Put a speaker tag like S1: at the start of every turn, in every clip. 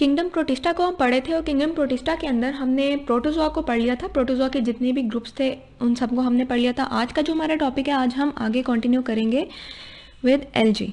S1: Kingdom protista को हम पढ़े थे और किंगडम प्रोटिस्टा के अंदर हमने प्रोटोजोआ को पढ़ लिया था। प्रोटोजोआ के जितने भी ग्रुप्स थे उन सबको हमने पढ़ लिया था। आज का जो हमारा टॉपिक है, आज हम आगे कंटिन्यू करेंगे विद एलजी।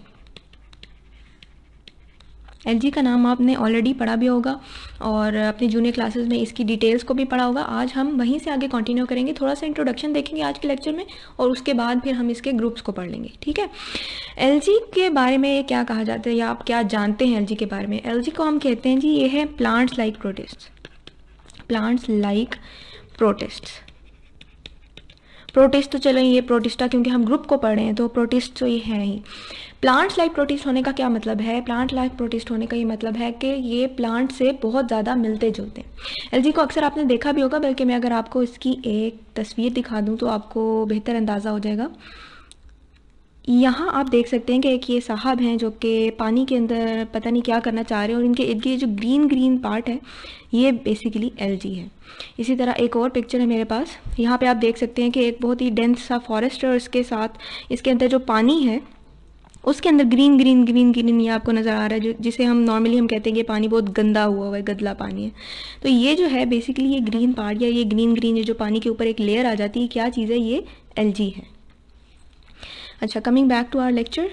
S1: एलजी का नाम आपने ऑलरेडी पढ़ा भी होगा और अपनी जूनियर क्लासेस में इसकी डिटेल्स को भी पढ़ा होगा। आज हम वहीं से आगे कंटिन्यू करेंगे, थोड़ा सा इंट्रोडक्शन देखेंगे आज के लेक्चर में और उसके बाद फिर हम इसके ग्रुप्स को पढ़ लेंगे। ठीक है, एलजी के बारे में क्या कहा जाता है या आप क्या जानते हैं एलजी के बारे में? एलजी को हम कहते हैं जी, ये है plants like protist. Plants like protist. Protist तो चलो ये प्रोटिस्टा, क्योंकि हम ग्रुप को पढ़ रहे हैं तो प्रोटिस्ट तो ये है ही। प्लांट्स लाइक प्रोटिस्ट होने का क्या मतलब है? प्लांट लाइक प्रोटिस्ट होने का ये मतलब है कि ये प्लांट से बहुत ज़्यादा मिलते जुलते हैं। एलजी को अक्सर आपने देखा भी होगा, बल्कि मैं अगर आपको इसकी एक तस्वीर दिखा दूँ तो आपको बेहतर अंदाज़ा हो जाएगा। यहाँ आप देख सकते हैं कि एक ये साहब हैं जो कि पानी के अंदर पता नहीं क्या करना चाह रहे हैं और इनके इर्द गिर्द जो ग्रीन ग्रीन पार्ट है ये बेसिकली एलजी है। इसी तरह एक और पिक्चर है मेरे पास, यहाँ पे आप देख सकते हैं कि एक बहुत ही डेंस सा फॉरेस्ट है और इसके साथ इसके अंदर जो पानी है उसके अंदर ग्रीन ग्रीन ग्रीन ग्रीन ये आपको नज़र आ रहा है, जिसे हम नॉर्मली हम कहते हैं कि पानी बहुत गंदा हुआ है, गंदला पानी है। तो ये जो है बेसिकली ये ग्रीन पार्ट या ये ग्रीन ग्रीन जो पानी के ऊपर एक लेयर आ जाती है, क्या चीज़ है? ये एलजी है। अच्छा, coming back to our lecture,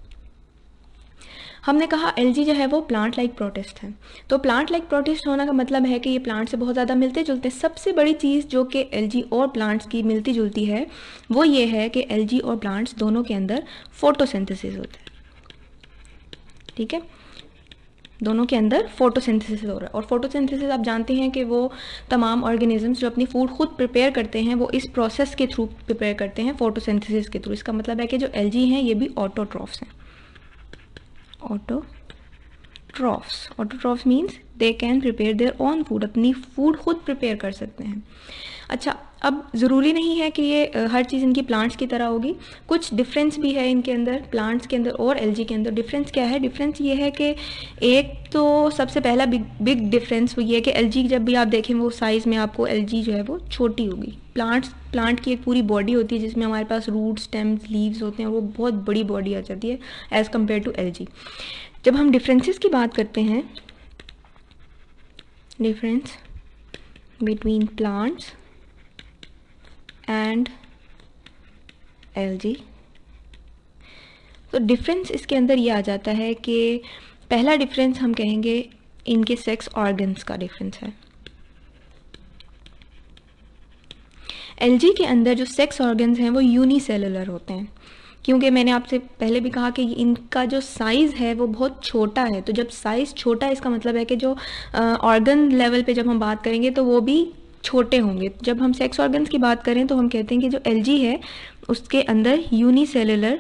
S1: हमने कहा एलजी जो है वो प्लांट लाइक प्रोटिस्ट है। तो प्लांट लाइक प्रोटिस्ट होने का मतलब है कि ये प्लांट से बहुत ज़्यादा मिलते जुलते हैं। सबसे बड़ी चीज़ जो कि एलजी और प्लांट्स की मिलती जुलती है वो ये है कि एलजी और प्लांट्स दोनों के अंदर फोटोसिंथेसिस होता है। ठीक है, दोनों के अंदर फोटोसिंथेसिस हो रहा है और फोटोसिंथेसिस आप जानते हैं कि वो तमाम ऑर्गेनिजम्स जो अपनी फूड खुद प्रिपेयर करते हैं वो इस प्रोसेस के थ्रू प्रिपेयर करते हैं, फोटोसिंथेसिस के थ्रू। इसका मतलब है कि जो एलजी हैं ये भी ऑटोट्रॉफ्स हैं। Autotrophs, autotrophs means they can prepare their own food, अपनी फूड खुद प्रिपेयर कर सकते हैं। अच्छा, अब ज़रूरी नहीं है कि ये हर चीज़ इनकी प्लांट्स की तरह होगी, कुछ डिफरेंस भी है इनके अंदर, प्लांट्स के अंदर और एलजी के अंदर। डिफरेंस क्या है? डिफरेंस ये है कि एक तो सबसे पहला बिग डिफरेंस वो ये है कि एलजी जब भी आप देखें वो साइज़ में आपको एलजी जो है वो छोटी होगी। प्लांट की एक पूरी बॉडी होती है जिसमें हमारे पास रूट, स्टेम्स, लीव्स होते हैं और वो बहुत बड़ी बॉडी आ जाती है एज़ कम्पेयर टू एलजी। जब हम डिफरेंसेस की बात करते हैं, difference between plants and algae, तो डिफरेंस इसके अंदर ये आ जाता है कि पहला डिफरेंस हम कहेंगे इनके सेक्स ऑर्गन्स का डिफरेंस है। एलजी के अंदर जो सेक्स ऑर्गन्स हैं वो यूनिसेलुलर होते हैं, क्योंकि मैंने आपसे पहले भी कहा कि इनका जो साइज़ है वो बहुत छोटा है। तो जब साइज़ छोटा है इसका मतलब है कि जो ऑर्गन लेवल पे जब हम बात करेंगे तो वो भी छोटे होंगे। जब हम सेक्स ऑर्गन्स की बात करें तो हम कहते हैं कि जो एलजी है उसके अंदर यूनिसेलुलर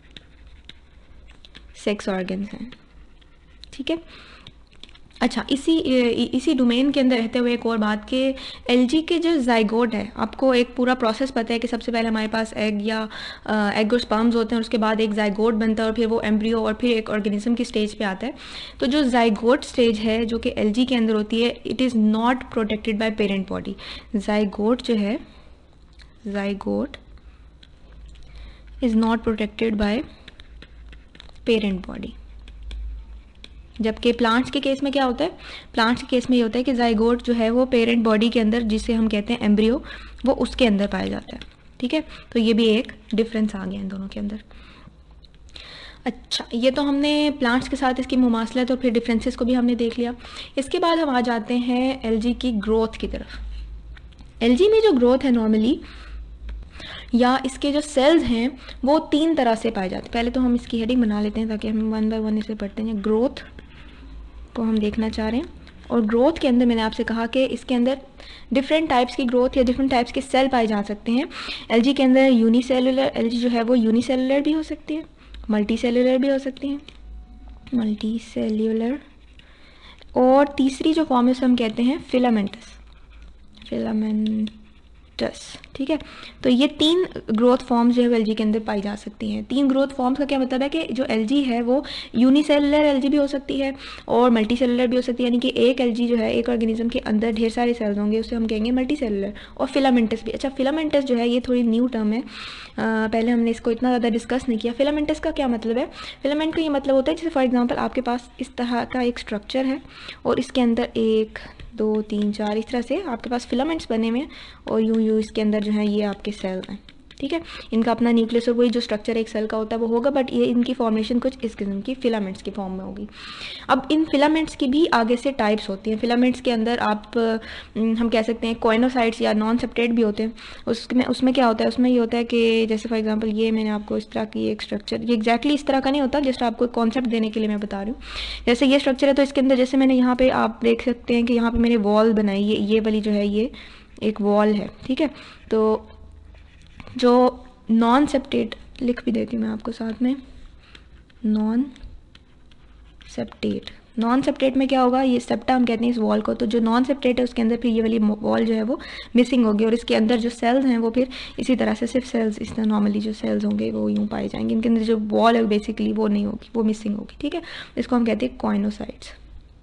S1: सेक्स ऑर्गन्स हैं। ठीक है, अच्छा, इसी डोमेन के अंदर रहते हुए एक और बात कि एलजी के जो जाइगोट है, आपको एक पूरा प्रोसेस पता है कि सबसे पहले हमारे पास एग या एग और स्पर्म्स होते हैं और उसके बाद एक जाइगोट बनता है और फिर वो एम्ब्रियो और फिर एक ऑर्गेनिज्म की स्टेज पे आता है। तो जो जाइगोट स्टेज है जो कि एलजी के अंदर होती है, it is not protected by parent body. Zygote जो है, zygote is not protected by parent body. जबकि प्लांट्स के केस में क्या होता है? प्लांट्स के केस में ये होता है कि जाइगोट जो है वो पेरेंट बॉडी के अंदर, जिसे हम कहते हैं एम्ब्रियो, वो उसके अंदर पाया जाता है। ठीक है, तो ये भी एक डिफरेंस आ गया इन दोनों के अंदर। अच्छा, ये तो हमने प्लांट्स के साथ इसकी मुमासलत और फिर डिफरेंसेस को भी हमने देख लिया। इसके बाद हम आ जाते हैं एलजी की ग्रोथ की तरफ। एलजी में जो ग्रोथ है नॉर्मली, या इसके जो सेल्स हैं वो 3 तरह से पाए जाते हैं। पहले तो हम इसकी हेडिंग बना लेते हैं ताकि हम वन बाय वन इसे पढ़ते हैं। ग्रोथ को हम देखना चाह रहे हैं और ग्रोथ के अंदर मैंने आपसे कहा कि इसके अंदर डिफरेंट टाइप्स की ग्रोथ या डिफरेंट टाइप्स के सेल पाए जा सकते हैं। एलजी के अंदर यूनिसेलुलर, एलजी जो है वो यूनिसेलुलर भी हो सकती है, मल्टी सेलुलर भी हो सकती हैं, मल्टी सेल्यूलर, और तीसरी जो फॉर्म है उसे हम कहते हैं फिलामेंटस, फिलामेंटस ठीक है। तो ये 3 ग्रोथ फॉर्म्स जो है एलजी के अंदर पाई जा सकती हैं। 3 ग्रोथ फॉर्म्स का क्या मतलब है कि जो एलजी है वो यूनिसेलुलर एलजी भी हो सकती है और मल्टी सेलुलर भी हो सकती है, यानी कि एक एलजी जो है एक ऑर्गेनिज्म के अंदर ढेर सारे सेल्स होंगे, उसे हम कहेंगे मल्टी सेलुलर। और फिलामेंटस भी। अच्छा, फिलामेंटस जो है ये थोड़ी न्यू टर्म है, पहले हमने इसको इतना ज़्यादा डिस्कस नहीं किया। फिलामेंटस का क्या मतलब है? फिलामेंट का ये मतलब होता है जैसे फॉर एग्जांपल आपके पास इस तरह का एक स्ट्रक्चर है और इसके अंदर 1 2 3 4 इस तरह से आपके पास फिलामेंट्स बने हुए हैं और यूं इसके अंदर जो है ये आपके सेल हैं, ठीक है। इनका अपना न्यूक्लियस और वही जो स्ट्रक्चर एक सेल का होता है वो होगा, बट ये इनकी फॉर्मेशन कुछ इस किस्म की फिलामेंट्स की फॉर्म में होगी। अब इन फिलामेंट्स की भी आगे से टाइप्स होती हैं। फिलामेंट्स के अंदर आप हम कह सकते हैं कॉइनोसाइट्स या नॉन सेपरेट भी होते हैं। उसमें क्या होता है? उसमें ये होता है कि जैसे फॉर एग्जांपल ये मैंने आपको इस तरह की एक स्ट्रक्चर, ये एग्जैक्टली इस तरह का नहीं होता, जस्ट आपको एक कॉन्सेप्ट देने के लिए मैं बता रही हूँ। जैसे ये स्ट्रक्चर है तो इसके अंदर जैसे मैंने यहाँ पे आप देख सकते हैं कि यहाँ पे मैंने वॉल बनाई, ये वाली जो है ये एक वॉल है, ठीक है। तो जो नॉन सेप्टेट, लिख भी देती हूँ मैं आपको साथ में, नॉन सेप्टेट में क्या होगा? ये सेप्टा हम कहते हैं इस वॉल को। तो जो नॉन सेप्टेट है उसके अंदर फिर ये वाली वॉल जो है वो मिसिंग होगी और इसके अंदर जो सेल्स हैं वो फिर इसी तरह से सिर्फ सेल्स, इस तरह नॉर्मली जो सेल्स होंगे वो यूँ पाए जाएंगे। इनके अंदर जो वॉल है बेसिकली वो नहीं होगी, वो मिसिंग होगी, ठीक है। इसको हम कहते हैं कॉइनोसाइट्स।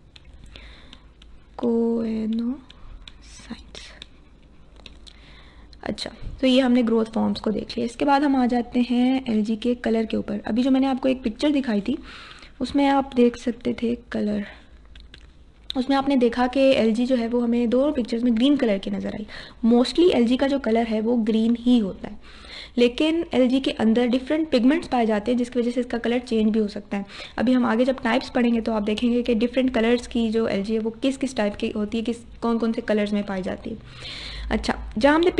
S1: अच्छा, तो ये हमने ग्रोथ फॉर्म्स को देख लिया। इसके बाद हम आ जाते हैं एलजी के कलर के ऊपर। अभी जो मैंने आपको एक पिक्चर दिखाई थी उसमें आप देख सकते थे कलर, उसमें आपने देखा कि एलजी जो है वो हमें दोनों पिक्चर्स में ग्रीन कलर की नज़र आई। मोस्टली एलजी का जो कलर है वो ग्रीन ही होता है, लेकिन एलजी के अंदर डिफरेंट पिगमेंट्स पाए जाते हैं जिसकी वजह से इसका कलर चेंज भी हो सकता है। अभी हम आगे जब टाइप्स पढ़ेंगे तो आप देखेंगे कि डिफरेंट कलर्स की जो एलजी है वो किस किस टाइप की होती है, कौन कौन से कलर्स में पाई जाती है। अच्छा, जहाँ हमने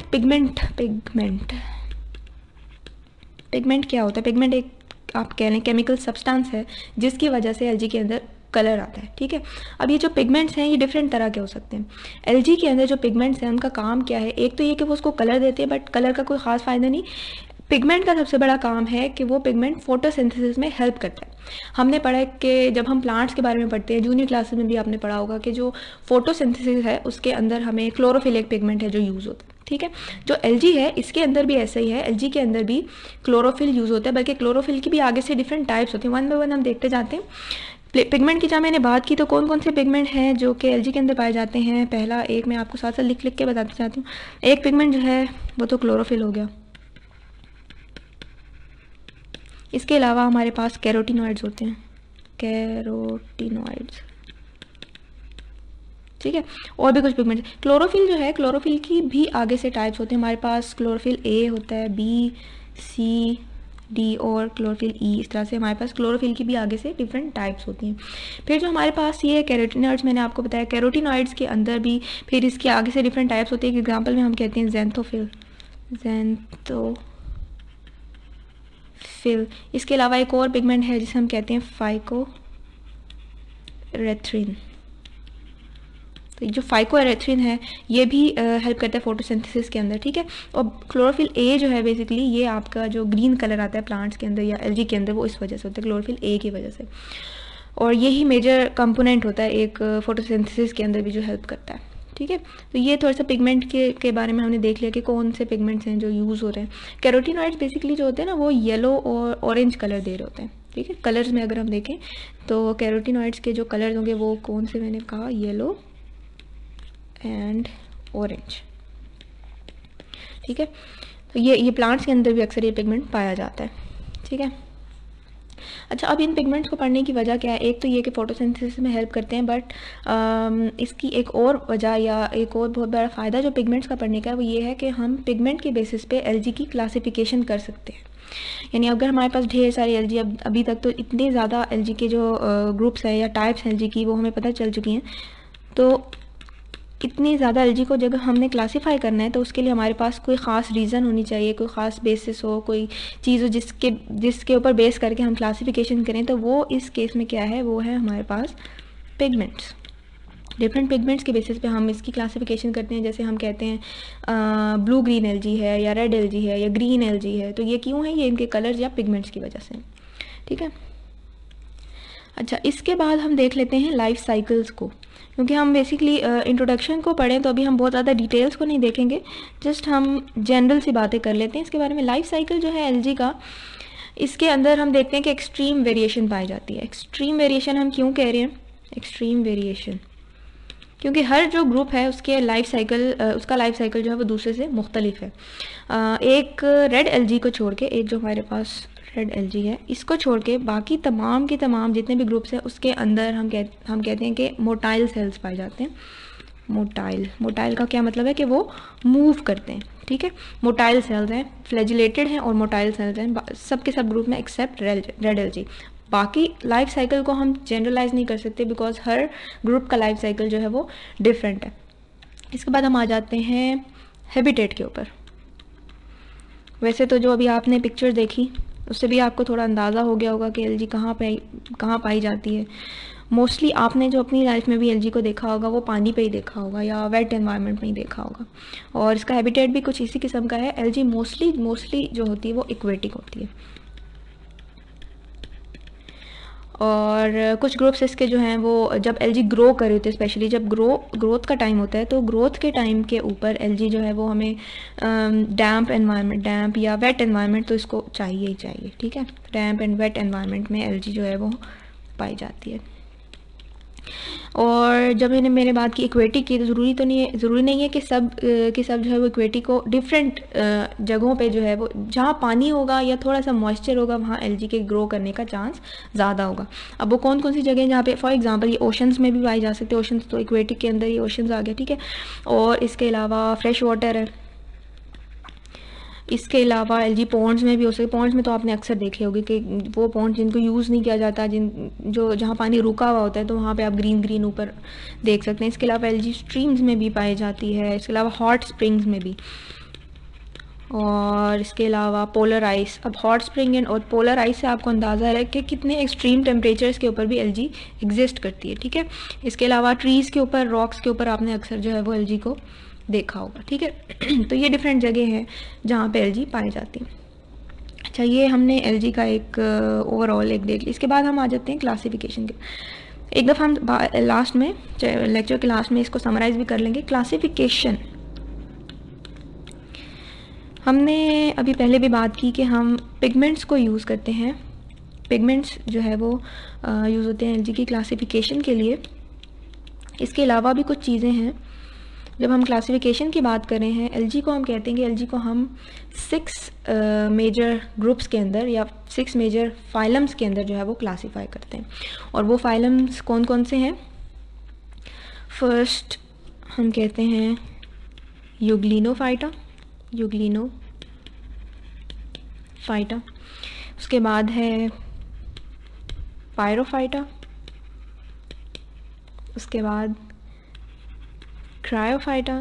S1: पिगमेंट क्या होता है? पिगमेंट एक आप कह लें केमिकल सब्सटेंस है जिसकी वजह से एलजी के अंदर कलर आता है, ठीक है। अब ये जो पिगमेंट्स हैं ये डिफरेंट तरह के हो सकते हैं। एलजी के अंदर जो पिगमेंट्स हैं उनका काम क्या है? एक तो ये कि वो उसको कलर देते हैं, बट कलर का कोई ख़ास फ़ायदा नहीं। पिगमेंट का सबसे बड़ा काम है कि वो पिगमेंट फोटोसिंथेसिस में हेल्प करता है। हमने पढ़ा है कि जब हम प्लांट्स के बारे में पढ़ते हैं, जूनियर क्लासेस में भी आपने पढ़ा होगा कि जो फोटोसिंथेसिस है उसके अंदर हमें क्लोरोफिल एक पिगमेंट है जो यूज़ होता है, ठीक है। जो एलजी है इसके अंदर भी ऐसा ही है, एलजी के अंदर भी क्लोरोफिल यूज़ होता है, बल्कि क्लोरोफिल की भी आगे से डिफरेंट टाइप्स होती हैं। वन बाय वन हम देखते जाते हैं। पिगमेंट की जहाँ मैंने बात की तो कौन कौन से पिगमेंट हैं जो कि एलजी के अंदर पाए जाते हैं? पहला एक मैं आपको साथ साथ लिख के बताना चाहती हूँ। एक पिगमेंट जो है वो तो क्लोरोफिल हो गया। इसके अलावा हमारे पास कैरोटीनॉइड्स होते हैं, कैरोटीनॉइड्स, ठीक है। और भी कुछ पिगमेंट। क्लोरोफिल जो है, क्लोरोफिल की भी आगे से टाइप्स होते हैं। हमारे पास क्लोरोफिल ए होता है, बी, सी, डी और क्लोरोफिल ई, इस तरह से हमारे पास क्लोरोफिल की भी आगे से डिफरेंट टाइप्स होती हैं। फिर जो हमारे पास ये कैरोटीनॉइड्स मैंने आपको बताया, कैरोटीनॉइड्स के अंदर भी फिर इसके आगे से डिफरेंट टाइप्स होती है। एग्जाम्पल में हम कहते हैं ज़ैंथोफिल। इसके अलावा एक और पिगमेंट है जिसे हम कहते हैं फाइकोरेथ्रिन। तो जो फाइकोरेथ्रिन है ये भी हेल्प करता है फोटोसिंथेसिस के अंदर, ठीक है। और क्लोरोफिल ए जो है बेसिकली ये आपका जो ग्रीन कलर आता है प्लांट्स के अंदर या एलजी के अंदर वो इस वजह से होता है, क्लोरोफिल ए की वजह से। और यही मेजर कंपोनेंट होता है एक फोटोसिंथेसिस के अंदर भी जो हेल्प करता है, ठीक है। तो ये थोड़ा सा पिगमेंट के बारे में हमने देख लिया कि कौन से पिगमेंट्स हैं जो यूज़ हो रहे हैं। कैरोटीनॉइड्स बेसिकली जो होते हैं ना वो येलो और ऑरेंज कलर दे रहे होते हैं, ठीक है। कलर्स में अगर हम देखें तो कैरोटीनॉइड्स के जो कलर्स होंगे वो कौन से मैंने कहा, येलो एंड ऑरेंज, ठीक है। तो ये प्लांट्स के अंदर भी अक्सर ये पिगमेंट पाया जाता है, ठीक है। अच्छा, अब इन पिगमेंट्स को पढ़ने की वजह क्या है? एक तो ये कि फोटोसिंथेसिस में हेल्प करते हैं, बट इसकी एक और वजह या एक और बहुत बड़ा फ़ायदा जो पिगमेंट्स का पढ़ने का है वो ये है कि हम पिगमेंट के बेसिस पे एलजी की क्लासिफिकेशन कर सकते हैं। यानी अगर हमारे पास ढेर सारी एलजी, अभी तक तो इतने ज़्यादा एलजी के जो ग्रुप्स हैं या टाइप्स एलजी की वो हमें पता चल चुकी हैं, तो इतनी ज़्यादा एलजी को जब हमने क्लासीफाई करना है तो उसके लिए हमारे पास कोई ख़ास रीज़न होनी चाहिए, कोई ख़ास बेसिस हो, कोई चीज़ हो जिसके ऊपर बेस करके हम क्लासिफिकेशन करें। तो वो इस केस में क्या है, वो है हमारे पास पिगमेंट्स। डिफरेंट पिगमेंट्स के बेसिस पे हम इसकी क्लासिफिकेशन करते हैं। जैसे हम कहते हैं ब्लू ग्रीन एलजी है या रेड एलजी है या ग्रीन एलजी है, तो ये क्यों है? ये इनके कलर्स या पिगमेंट्स की वजह से, ठीक है। अच्छा, इसके बाद हम देख लेते हैं लाइफ साइकिल्स को क्योंकि हम बेसिकली इंट्रोडक्शन को पढ़ें तो अभी हम बहुत ज़्यादा डिटेल्स को नहीं देखेंगे, जस्ट हम जनरल सी बातें कर लेते हैं इसके बारे में। लाइफ साइकिल जो है एलजी का, इसके अंदर हम देखते हैं कि एक्सट्रीम वेरिएशन पाई जाती है। एक्सट्रीम वेरिएशन हम क्यों कह रहे हैं एक्सट्रीम वेरिएशन? क्योंकि हर जो ग्रुप है उसके लाइफ साइकिल उसका लाइफ साइकिल जो है वो दूसरे से मुख्तलिफ है। एक रेड एलजी को छोड़ के, एक जो हमारे पास रेड एलजी है, इसको छोड़ के बाकी तमाम के तमाम जितने भी ग्रुप्स हैं उसके अंदर हम कहते हैं कि मोटाइल सेल्स पाए जाते हैं। मोटाइल का क्या मतलब है कि वो मूव करते हैं, ठीक है। मोटाइल सेल्स हैं, फ्लैजिलेटेड हैं और मोटाइल सेल्स हैं सब के सब ग्रुप में एक्सेप्ट रेड एलजी। बाकी लाइफ साइकिल को हम जनरलाइज नहीं कर सकते बिकॉज हर ग्रुप का लाइफ साइकिल जो है वो डिफरेंट है। इसके बाद हम आ जाते हैं हैबिटेट के ऊपर। वैसे तो जो अभी आपने पिक्चर देखी उससे भी आपको थोड़ा अंदाज़ा हो गया होगा कि एलजी कहाँ पाई जाती है। मोस्टली आपने जो अपनी लाइफ में भी एलजी को देखा होगा वो पानी पे ही देखा होगा या वेट एनवायरनमेंट में ही देखा होगा, और इसका हैबिटेट भी कुछ इसी किस्म का है। एलजी मोस्टली जो होती है वो एक्वेटिक होती है, और कुछ ग्रुप्स इसके जो हैं वो जब एलजी ग्रो कर रही होती है, स्पेशली जब ग्रोथ का टाइम होता है, तो ग्रोथ के टाइम के ऊपर एलजी जो है वो हमें डैम्प या वेट एनवायरनमेंट तो इसको चाहिए ही चाहिए, ठीक है। डैम्प एंड वेट एनवायरनमेंट में एलजी जो है वो पाई जाती है। और जब मैंने बात की इक्वेटिक की, तो ज़रूरी नहीं है कि सब जो है वो इक्वेटिक को डिफरेंट जगहों पे जो है वो जहाँ पानी होगा या थोड़ा सा मॉइस्चर होगा वहाँ एलजी के ग्रो करने का चांस ज़्यादा होगा। अब वो कौन सी जगह जहाँ पे, फॉर एग्जांपल ये ओशंस में भी पाई जा सकते हैं। ओशंस तो इक्वेटिक के अंदर ही ओशंस आ गया, ठीक है। और इसके अलावा फ्रेश वाटर है, इसके अलावा एलजी पॉन्ड्स में भी हो सकते। पॉन्ड्स में तो आपने अक्सर देखे होंगे कि वो पॉन्ड जिनको यूज़ नहीं किया जाता, जहाँ पानी रुका हुआ होता है, तो वहाँ पे आप ग्रीन ऊपर देख सकते हैं। इसके अलावा एलजी स्ट्रीम्स में भी पाई जाती है, इसके अलावा हॉट स्प्रिंग्स में भी, और इसके अलावा पोलर आइस। अब हॉट स्प्रिंग और पोलर आइस से आपको अंदाज़ा है कि कितने एक्सट्रीम टेम्परेचर्स के ऊपर भी एलजी एग्जिस्ट करती है, ठीक है। इसके अलावा ट्रीज़ के ऊपर, रॉक्स के ऊपर आपने अक्सर जो है वो एलजी को देखा होगा, ठीक है। तो ये डिफरेंट जगह हैं जहाँ पे एलजी पाई जाती है। अच्छा, ये हमने एलजी का एक ओवरऑल एक देख लिया। इसके बाद हम आ जाते हैं क्लासिफिकेशन के। एक दफ़ा हम लास्ट में, लेक्चर के लास्ट में इसको समराइज भी कर लेंगे। क्लासिफिकेशन, हमने अभी पहले भी बात की कि हम पिगमेंट्स को यूज़ करते हैं। पिगमेंट्स जो है वो यूज़ होते हैं एलजी की क्लासिफिकेशन के लिए। इसके अलावा भी कुछ चीज़ें हैं। जब हम क्लासिफिकेशन की बात कर रहे हैं, एलजी को हम कहते हैं कि एलजी को हम 6 मेजर ग्रुप्स के अंदर या 6 मेजर फाइलम्स के अंदर जो है वो क्लासीफाई करते हैं। और वो फाइलम्स कौन कौन से हैं? फर्स्ट हम कहते हैं यूग्लिनोफाइटा, उसके बाद है पायरोफाइटा, उसके बाद क्रायोफाइटा,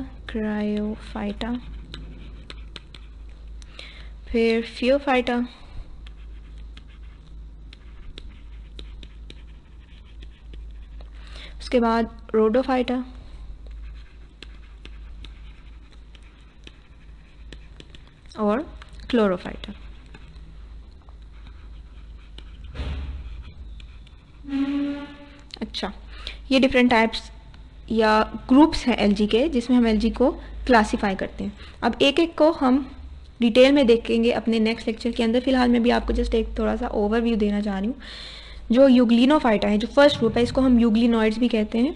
S1: फिर फियोफाइटा, उसके बाद रोडोफाइटा, और क्लोरोफाइटा। अच्छा, ये डिफरेंट टाइप्स या ग्रुप्स हैं एलजी के जिसमें हम एलजी को क्लासीफाई करते हैं। अब एक एक को हम डिटेल में देखेंगे अपने नेक्स्ट लेक्चर के अंदर। फिलहाल मैं भी आपको जस्ट एक थोड़ा सा ओवरव्यू देना चाह रही हूँ। जो यूग्लिनोफाइटा है, जो फर्स्ट ग्रुप है, इसको हम यूग्लिनॉइड्स भी कहते हैं,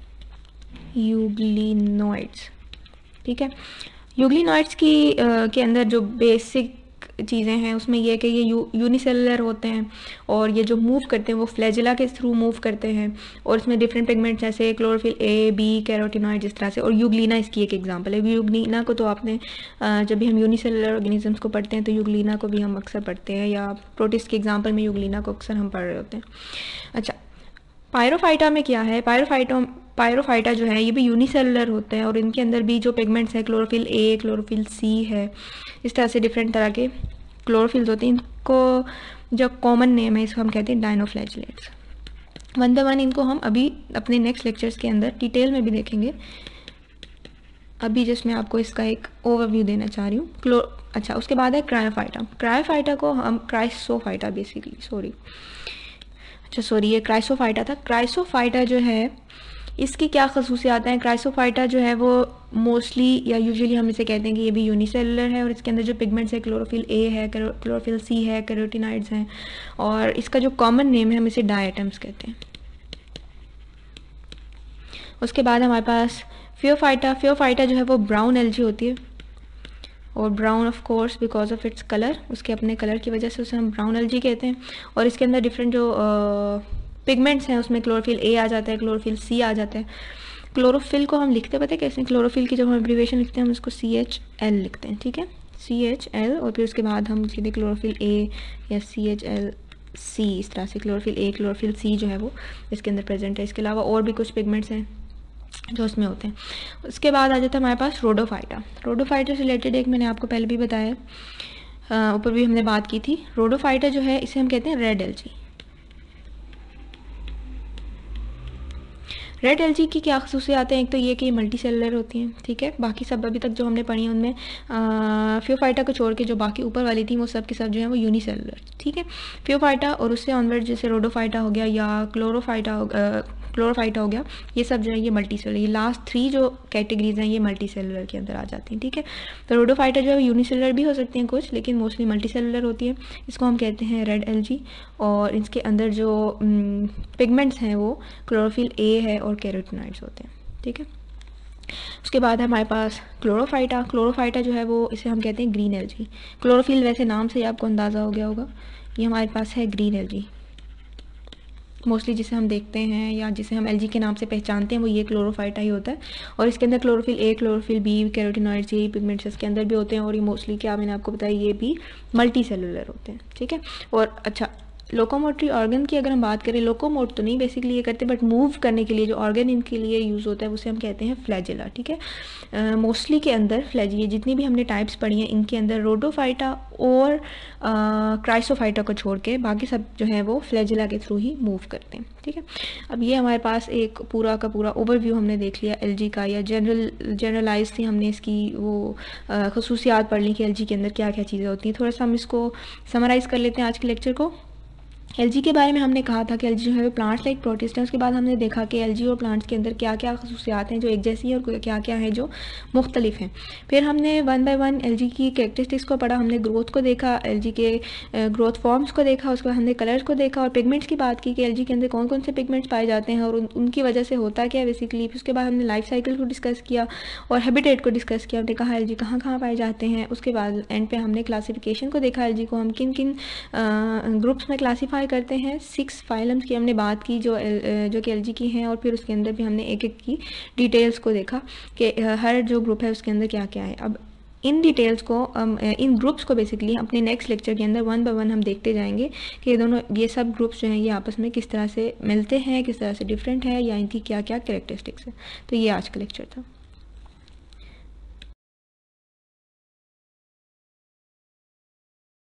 S1: यूग्लिनॉइड्स, ठीक है। यूग्लिनॉइड्स के अंदर जो बेसिक चीज़ें हैं उसमें यह है कि ये यूनिसेलुलर होते हैं, और ये जो मूव करते हैं वो फ्लैजिला के थ्रू मूव करते हैं, और इसमें डिफरेंट पिगमेंट्स जैसे क्लोरोफिल ए, बी, कैरोटिनॉइड, जिस तरह से। और यूग्लिना इसकी एक एग्जांपल है। यूग्लिना को तो आपने जब भी हम यूनिसेलुलर ऑर्गेनिजम्स को पढ़ते हैं तो यूग्लिना को भी हम अक्सर पढ़ते हैं, या प्रोटिस्ट के एग्जाम्पल में यूग्लिना को अक्सर हम पढ़ रहे होते हैं। अच्छा, पायरोफाइटा में क्या है? पायरोफाइटा जो है ये भी यूनिसेलुलर होते हैं, और इनके अंदर भी जो पिगमेंट्स हैं, क्लोरोफिल ए, क्लोरोफिल सी है, इस तरह से डिफरेंट तरह के क्लोरोफिल्स होते हैं। इनको जो कॉमन नेम है इसको हम कहते हैं डायनोफ्लैजिलेट्स। वन बाय वन इनको हम अभी अपने नेक्स्ट लेक्चर्स के अंदर डिटेल में भी देखेंगे। अभी जस्ट मैं आपको इसका एक ओवरव्यू देना चाह रही हूँ। अच्छा, उसके बाद है क्रायोफाइटा को हम क्राइसोफाइटा बेसिकली, ये क्राइसोफाइटा था। क्राइसोफाइटा जो है इसकी क्या खसूसियात हैं? क्राइसोफाइटा जो है वो मोस्टली या यूजुअली हम इसे कहते हैं कि ये भी यूनिसेलुलर है और इसके अंदर जो पिगमेंट्स है क्लोरोफिल ए है, क्लोरोफिल सी है, कैरोटीनॉइड्स हैं और इसका जो कॉमन नेम है हम इसे डायटम्स कहते हैं। उसके बाद हमारे पास फियोफाइटा जो है वो ब्राउन एल्गी होती है और brown of course because of its colour, उसके अपने कलर की वजह से उसे हम ब्राउन एल्गी कहते हैं और इसके अंदर डिफरेंट जो पिगमेंट्स हैं उसमें क्लोरोफिल ए आ जाता है, क्लोरोफिल सी आ जाता है। क्लोरोफिल को हम लिखते पता है कैसे? क्लोरोफिल की जब हम एब्रीविएशन लिखते हैं हम इसको CHL लिखते हैं, ठीक है, CHL और फिर उसके बाद हम सीधे क्लोरोफिल ए या CHLC इस तरह से क्लोरोफिल ए क्लोरोफिल सी जो है वो इसके अंदर प्रेजेंट है। इसके अलावा और भी कुछ पिगमेंट्स हैं जो उसमें होते हैं। उसके बाद आ जाता है हमारे पास रोडोफाइटा से रिलेटेड एक मैंने आपको पहले भी बताया, ऊपर भी हमने बात की थी। रोडोफाइटा जो है इसे हम कहते हैं रेड एल्गी। रेड एल्गी की क्या खसूसियात हैं? एक तो ये कि ये मल्टी सेलुलर होती हैं, ठीक है, बाकी सब अभी तक जो हमने पढ़ी है उनमें फियोफाइटा को छोड़ के जो बाकी ऊपर वाली थी वो सब के सब जो है वो यूनिसेलुलर, ठीक है। फियोफाइटा और उससे ऑनवर्ड जैसे रोडोफाइटा हो गया या क्लोरोफाइटा हो गया, ये सब जो है ये मल्टी सेलुलर, ये लास्ट 3 जो कैटेगरीज हैं ये मल्टी सेलुलर के अंदर आ जाती हैं, ठीक है। तो रोडोफाइटा जो है यूनिसेलुलर भी हो सकती हैं कुछ, लेकिन मोस्टली मल्टी सेलुलर होती है। इसको हम कहते हैं रेड एल्गी और इसके अंदर जो पिगमेंट्स हैं वो क्लोरोफिल ए है और कैरोटीनॉइड्स होते हैं, ठीक है। उसके बाद है हमारे पास क्लोरोफाइटा जो है वो इसे हम कहते हैं ग्रीन एल्गी। क्लोरोफिल वैसे नाम से ही आपको अंदाज़ा हो गया होगा, ये हमारे पास है ग्रीन एल्गी। मोस्टली जिसे हम देखते हैं या जिसे हम एल्गी के नाम से पहचानते हैं वो ये क्लोरोफाइटा ही होता है और इसके अंदर chlorophyll A chlorophyll B carotenoids यही पिगमेंट्स इसके अंदर भी होते हैं और ये मोस्टली क्या मैंने आपको बताया ये भी मल्टी सेलुलर होते हैं, ठीक है। और अच्छा, लोकोमोटरी ऑर्गन की अगर हम बात करें, लोकोमोट तो नहीं बेसिकली ये करते बट मूव करने के लिए जो ऑर्गन इनके लिए यूज़ होता है उसे हम कहते हैं फ्लैजिला, ठीक है। मोस्टली के अंदर फ्लैजिला जितनी भी हमने टाइप्स पढ़ी हैं इनके अंदर रोडोफाइटा और क्राइसोफाइटा को छोड़ के बाकी सब जो है वो फ्लैजिला के थ्रू ही मूव करते हैं, ठीक है। अब ये हमारे पास एक पूरा का पूरा ओवरव्यू हमने देख लिया एल्गी का, या जनरलाइज थी हमने इसकी वो खसूसियात पढ़ ली कि एल्गी के अंदर क्या क्या चीज़ें होती हैं। थोड़ा सा हम इसको समराइज़ कर लेते हैं आज के लेक्चर को। एल्गी के बारे में हमने कहा था कि एल्गी जो है वो प्लांट्स लाइक प्रोटिस्ट है। उसके बाद हमने देखा कि एल्गी और प्लांट्स के अंदर क्या क्या खसूसियात हैं जो एक जैसी हैं और क्या क्या है जो मुख्तलिफ हैं। फिर हमने 1 बाय 1 एल्गी की कैरेक्टरिस्टिक्स को पढ़ा, हमने ग्रोथ को देखा, एल्गी के ग्रोथ फॉर्म्स को देखा, उसके बाद हमने कलर्स को देखा और पिगमेंट्स की बात की कि एल्गी के अंदर कौन कौन से पिगमेंट्स पाए जाते हैं और उनकी वजह से होता क्या है बेसिकली। उसके बाद हमने लाइफ साइकिल को डिस्कस किया और हैबिटेट को डिस्कस किया, हमने कहा एल्गी कहाँ कहाँ पाए जाते हैं। उसके बाद एंड पे हमने क्लासिफिकेशन को देखा, एल्गी को हम किन किन ग्रुप्स में क्लासीफाई करते हैं। 6 फाइलम्स की हमने बात की जो कि एल्गी की हैं और फिर उसके अंदर भी हमने एक एक की डिटेल्स को देखा कि हर जो ग्रुप है उसके अंदर क्या क्या है। अब इन डिटेल्स को इन ग्रुप्स को बेसिकली अपने नेक्स्ट लेक्चर के अंदर 1 बाय 1 हम देखते जाएंगे कि ये सब ग्रुप्स जो हैं ये आपस में किस तरह से मिलते हैं, किस तरह से डिफरेंट है या इनकी क्या क्या कैरेक्टरिस्टिक्स है। तो ये आज का लेक्चर था।